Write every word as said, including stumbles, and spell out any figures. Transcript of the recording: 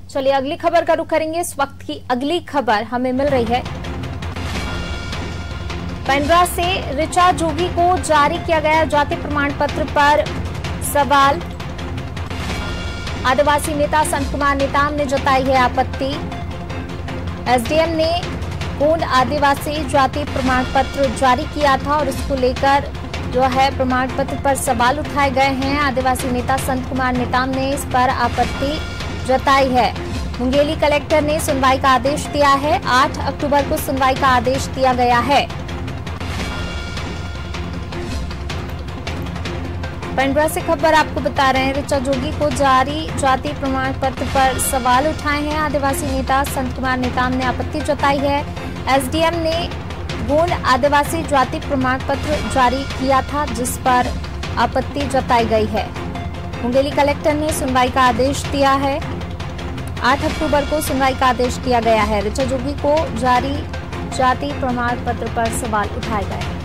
चलिए अगली खबर का रुख करेंगे। इस वक्त की अगली खबर हमें मिल रही है पेंड्रा से। ऋचा जोगी को जारी किया गया जाति प्रमाण पत्र पर सवाल। आदिवासी नेता संत कुमार नेताम ने जताई है आपत्ति। एसडीएम ने गोंड आदिवासी जाति प्रमाण पत्र जारी किया था और इसको लेकर जो है प्रमाण पत्र पर सवाल उठाए गए हैं। आदिवासी नेता संत कुमार नेताम ने इस पर आपत्ति जताई है। मुंगेली कलेक्टर ने सुनवाई का आदेश दिया है। आठ अक्टूबर को सुनवाई का आदेश दिया गया है। पेंड्रा से खबर आपको बता रहे हैं। ऋचा जोगी को जारी जाति प्रमाण पत्र पर सवाल उठाए हैं। आदिवासी नेता संत कुमार नेताम ने आपत्ति जताई है। एसडीएम ने गोंड आदिवासी जाति प्रमाण पत्र जारी किया था जिस पर आपत्ति जताई गई है। मुंगेली कलेक्टर ने सुनवाई का आदेश दिया है। आठ अक्टूबर को सुनवाई का आदेश दिया गया है। ऋचा जोगी को जारी जाति प्रमाण पत्र पर सवाल उठाए गए हैं।